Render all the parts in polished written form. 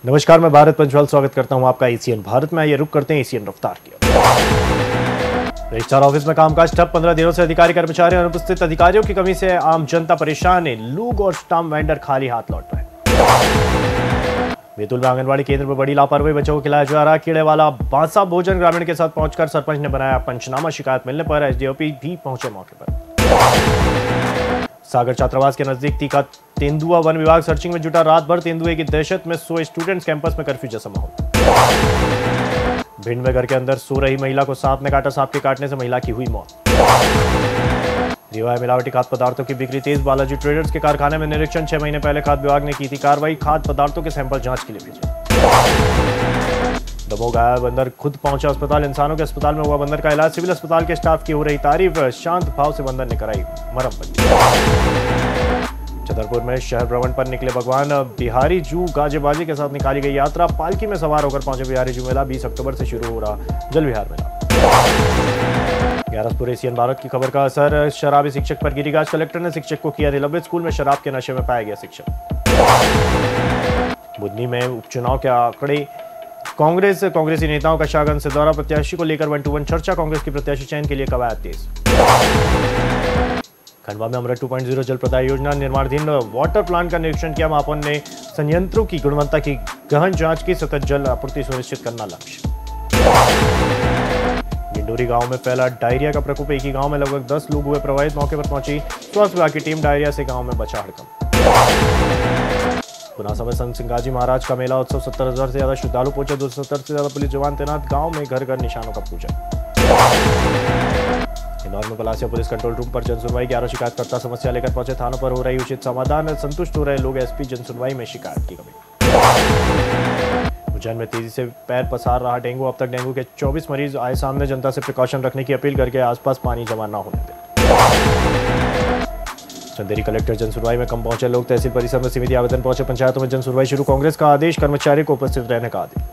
नमस्कार, मैं भारत पंचवाल स्वागत करता हूं आपका एशियन भारत में। आइए रुक करते हैं एशियन रफ्तार की। रजिस्ट्रार ऑफिस में कामकाज ठप, 15 दिनों से अधिकारी कर्मचारी अनुपस्थित। अधिकारियों की कमी से आम जनता परेशान है। लूग और स्टाम्प वेंडर खाली हाथ लौट रहे। बैतूल में आंगनबाड़ी केंद्र पर बड़ी लापरवाही, बच्चों को खिलाया जा रहा कीड़े वाला बासा भोजन। ग्रामीण के साथ पहुंचकर सरपंच ने बनाया पंचनामा। शिकायत मिलने पर एसडीओपी भी पहुंचे मौके पर। सागर छात्रावास के नजदीक तीखा तेंदुआ, वन विभाग सर्चिंग में जुटा। रात भर तेंदुए की दहशत में सोए स्टूडेंट्स। कैंपस में कर्फ्यू जैसा माहौल। भिंड में घर के अंदर सो रही महिला को सांप ने काटा। सांप के काटने से महिला की हुई मौत। रीवा में मिलावटी खाद्य पदार्थों की बिक्री तेज। बालाजी ट्रेडर्स के कारखाने में निरीक्षण। 6 महीने पहले खाद्य विभाग ने की थी कार्रवाई। खाद्य पदार्थों के सैंपल जांच के लिए भेजे। दमोह गया बंदर खुद पहुंचा अस्पताल। इंसानों के अस्पताल में हुआ बंदर का इलाज। सिविल अस्पताल के स्टाफ की हो रही तारीफ। शांत भाव से बंदर ने कराई मरम्मत। छतरपुर में शहर भ्रमण पर निकले भगवान बिहारी जू। गाजेबाजी के साथ निकाली गई यात्रा। पालकी में सवार होकर पहुंचे बिहारी जू मेला। 20 अक्टूबर से शुरू हो रहा जल विहार मेला। 11 एशियन भारत की खबर का असर। शराबी शिक्षक पर गिरिराज। कलेक्टर ने शिक्षक को किया निलंबित। स्कूल में शराब के नशे में पाया गया शिक्षक। बुधनी में उपचुनाव के आंकड़े। कांग्रेसी नेताओं का शाहगंज से दौरा। प्रत्याशी को लेकर 1-to-1 चर्चा। कांग्रेस की प्रत्याशी चयन के लिए कवायद तेज। खंडवा में अमृत 2.0 जल प्रदाय योजना निर्माणाधीन वाटर प्लांट का निरीक्षण किया। महापौर ने संयंत्रों की गुणवत्ता की गहन जांच की। सतत जल आपूर्ति सुनिश्चित करना लक्ष्य। गिंडोरी गांव में फैला डायरिया का प्रकोप। एक ही गांव में लगभग 10 लोग हुए प्रभावित। मौके पर पहुंची स्वास्थ्य विभाग की टीम। डायरिया से गांव में बचा हड़कंप। पुनासा में संत सिंगाजी महाराज का मेला उत्सव। 70,000 से ज्यादा श्रद्धालु पहुंचे। 270 से ज्यादा पुलिस जवान तैनात। गांव में घर घर निशानों का पूजन। इंदौर में पलासिया पुलिस कंट्रोल रूम पर जनसुनवाई। 11 शिकायतकर्ता समस्या लेकर पहुंचे। थानों पर हो रही उचित समाधान। संतुष्ट हो रहे लोग। एसपी जनसुनवाई में शिकायत की कमी। उज्जैन में तेजी से पैर पसार रहा डेंगू। अब तक डेंगू के 24 मरीज आए सामने। जनता से प्रिकॉशन रखने की अपील। करके आसपास पानी जमा न होने दें। चंदेरी कलेक्टर जनसुनवाई में कम पहुंचे लोग। तहसील परिसर में सीमित आवेदन पहुंचे। पंचायतों में जनसुनवाई शुरू। कांग्रेस का आदेश। कर्मचारी को उपस्थित रहने का आदेश।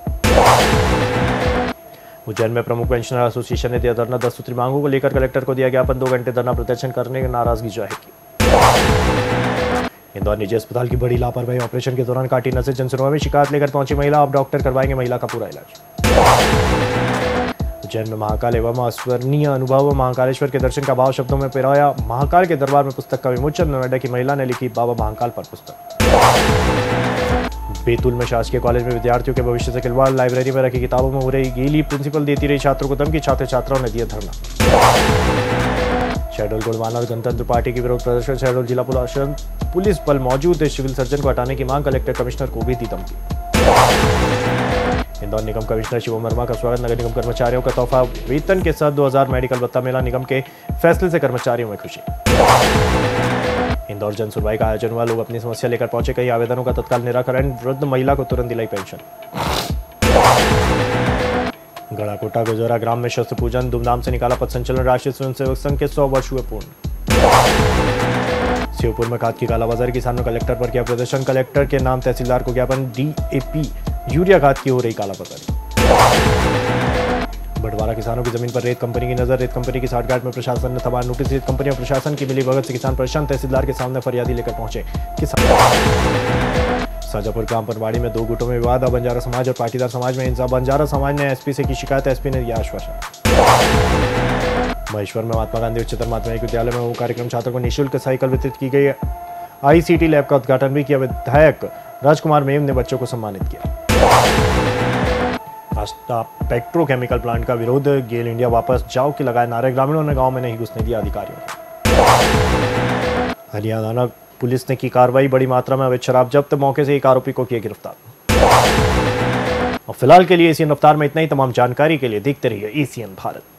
उज्जैन में प्रमुख पेंशनर एसोसिएशन ने दिया धरना। 10 सूत्री मांगों को लेकर कलेक्टर को दिया ज्ञापन। 2 घंटे धरना प्रदर्शन करने की नाराजगी जाहिर की। इंदौर निजी अस्पताल की बड़ी लापरवाही। ऑपरेशन के दौरान काटी नसें। जनसुनवाई में शिकायत लेकर पहुंची महिला। अब डॉक्टर करवाएंगे महिला का पूरा इलाज। उज्जैन में महाकाल एवं अस्वर्णीय अनुभव। महाकालेश्वर के दर्शन का भाव शब्दों में पिरोया। महाकाल के दरबार में पुस्तक का विमोचन। नोएडा की महिला ने लिखी बाबा महाकाल पर पुस्तक। बैतूल में शासकीय कॉलेज में विद्यार्थियों के भविष्य से खिलवाड़। लाइब्रेरी में रखी किताबों में हो रही गीली। प्रिंसिपल देती रही छात्रों को धमकी। छात्र छात्राओं ने दिया धरना। शहडोल गोंडवाना और गणतंत्र पार्टी की विरोध प्रदर्शन। शहडोल जिला पुलिस बल मौजूद। सिविल सर्जन को हटाने की मांग। कलेक्टर कमिश्नर को भी दी धमकी। इंदौर निगम कमिश्नर शिवम वर्मा का स्वागत। नगर निगम कर्मचारियों का तोहफा वेतन के साथ 2000 मेडिकल भत्ता मिला। निगम के फैसले से कर्मचारियों में खुशी। इंदौर जन सुनवाई का आयोजन हुआ। लोग अपनी समस्या लेकर पहुंचे। कई आवेदनों का तत्काल निराकरण। वृद्ध महिला को तुरंत दिलाई पेंशन। गढ़ाकोटा गुजरा ग्राम में शस्त्र पूजन धूमधाम से निकाला पथ संचलन। राष्ट्रीय स्वयंसेवक संघ के 100 वर्ष हुए पूर्ण। श्योपुर में खाद की कालाबाजारी। किसानों कलेक्टर पर किया प्रदर्शन। कलेक्टर के नाम तहसीलदार को ज्ञापन। डीएपी यूरिया खाद की हो रही कालाबाजारी। बटवारा किसानों की जमीन पर रेत कंपनी की नजर। रेत कंपनी की साठगांठ में प्रशासन ने थमा नोटिस। रेत कंपनी और प्रशासन की मिली भगत से किसान परेशान। तहसीलदार के सामने फरियादी लेकर पहुंचे किसान। शाजापुर ग्राम पनवाड़ी में 2 गुटों में विवाद। बंजारा समाज और पाटीदार समाज में हिंसा। बंजारा समाज ने एसपी से की शिकायत। एसपी ने दिया आश्वासन। महेश्वर में महात्मा गांधी उच्चतर माध्यमिक विद्यालय में वो कार्यक्रम। छात्रों को निःशुल्क साइकिल वितरित की गई। आईसीटी लैब का उद्घाटन भी किया। विधायक राजकुमार मेम ने बच्चों को सम्मानित किया। आस्था पेट्रोकेमिकल प्लांट का विरोध। गेल इंडिया वापस जाओ के लगाए नारे। ग्रामीणों ने गांव में नहीं घुसने दिया अधिकारियों को। हरियाणा पुलिस ने की कार्रवाई। बड़ी मात्रा में अवैध शराब जब्त। मौके से एक आरोपी को किया गिरफ्तार। और फिलहाल के लिए एशियन रफ्तार में इतना ही। तमाम जानकारी के लिए देखते रहिए एशियन भारत।